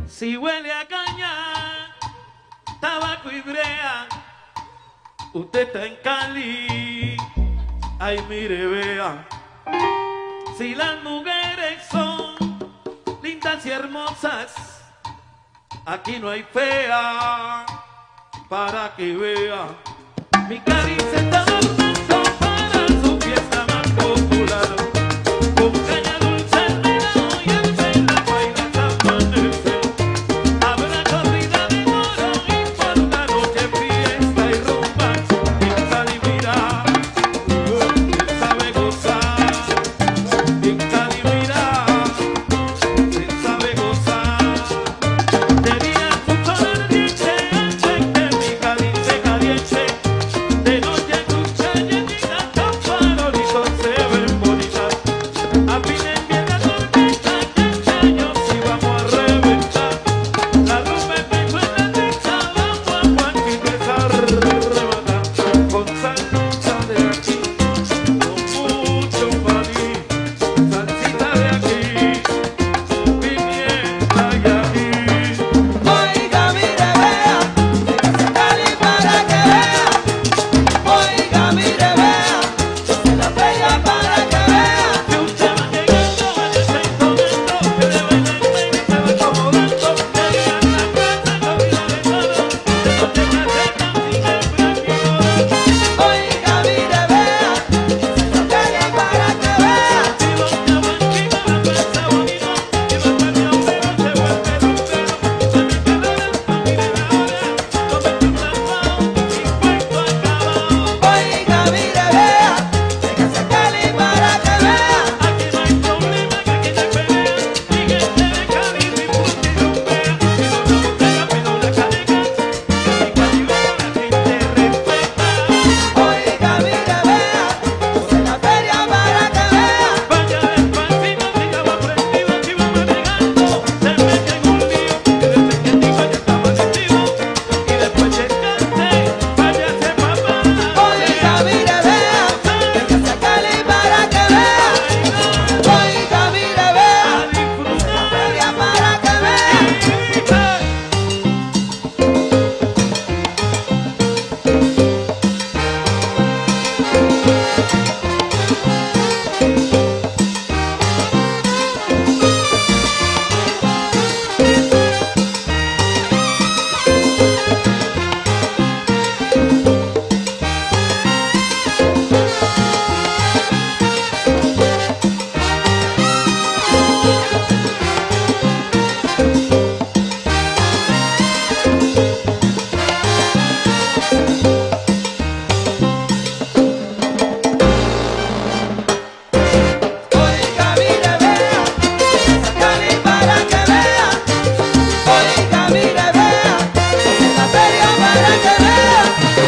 Si huele a caña, tabaco y brea, usted está en Cali, ay mire vea. Si las mujeres son lindas y hermosas, aquí no hay fea, para que vea. Mi Cali se está adornando para su fiesta más popular, con caña dulce, el melao y el vela baila hasta amanecer. Habrá corrida de moro y por una noche fiesta y rumba. En Cali mira, se sabe gozar. En Cali mira, se sabe gozar. De día su sol ardiente hace que mi Cali se caliente. De noche tus callecitas con farolitos se ven bonitas. Afinen bien la tormenta que este año sí vamos a reventar. La rumba empezó en la risa, vamos a Juanquito esa arrebatar. Con salsa de aquí, con mucho maní, salsita de aquí, pimienta y ají. Oiga, mire, vea, véngase a Cali para que vea. Oiga, mire, vea, en la feria para que vea. Que usted va llegando, vaya instrumento, que le baila el baile, se va acomodando. Llega a la casa, no olvida de todo, de noche caseta, sigue el blanquito. Oiga, mire, vea, véngase a Cali para que vea. Si doña Blanquita la pasa bonito, y los perros pero se vuelve rompero. Se me quedaron, no mire la hora, no me estoy cansado, y cuento acabado. Oiga, mire, vea, véngase a Cali para que vea. Aquí no hay problema, que aquí no hay pelea, mi gente de Cali disfruta y rumbea. Pido una botella, pido una caneca, que mi Cali la gente respeta. Oiga, mire, vea, en la feria para que vea. Vaya despacito, si ya va prendido, si va manejando, se mete en un lío, que desde que digo ya está amanecido, y después de cante, váyase papá. Oiga, mire, vea, véngase a Cali para que vea. Oiga, mire, vea, A disfrutar. feria para que vea. Oiga, mire, vea, véngase a Cali para que vea. Oiga, mire, vea, en la feria para que vea.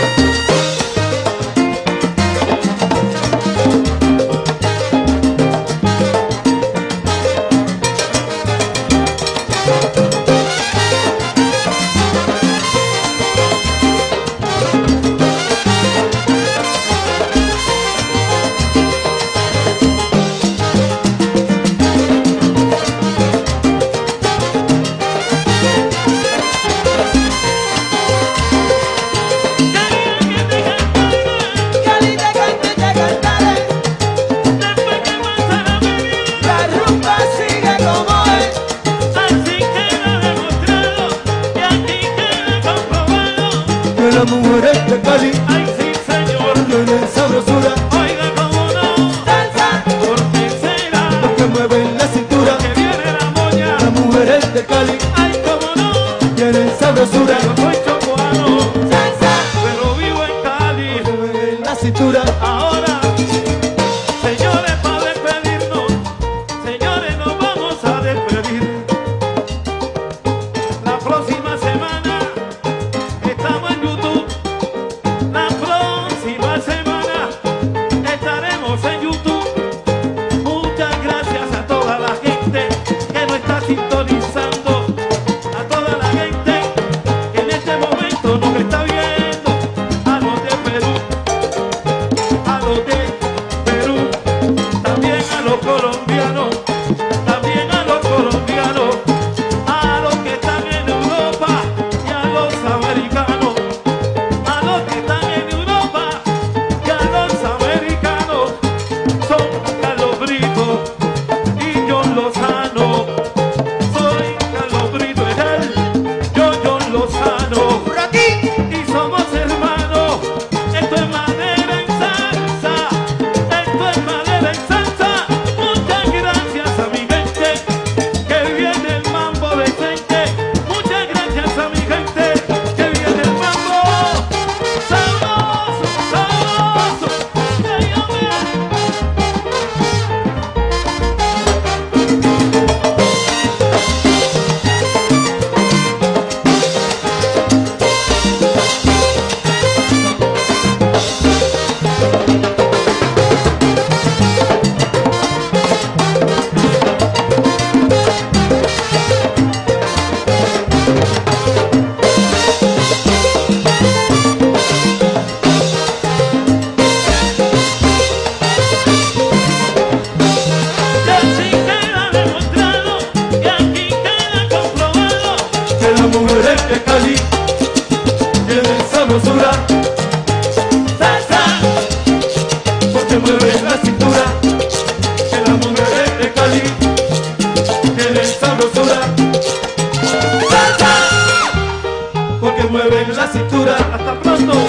Cali te cante y te cantaré. Después que pasa la feria, La rumba sigue como es. así queda demostrado, y aquí queda comprobado. Que las mujeres de Cali Ay sí señor, tienen sabrosura, oiga cómo no, danza, ¿por qué será? que mueven la cintura. Que viene la moña, Las mujeres de Cali ay cómo no, tienen sabrosura, yo soy chocoano, danza, pero vivo en Cali. que mueven la cintura. Ahora, señores, para despedirnos, señores, nos vamos a despedir. La próxima semana estamos en YouTube, la las mujeres de Cali tienen sabrosura. Salsa, porque mueven la cintura. Que las mujeres de Cali tienen sabrosura. Salsa, porque mueven la cintura. Hasta pronto.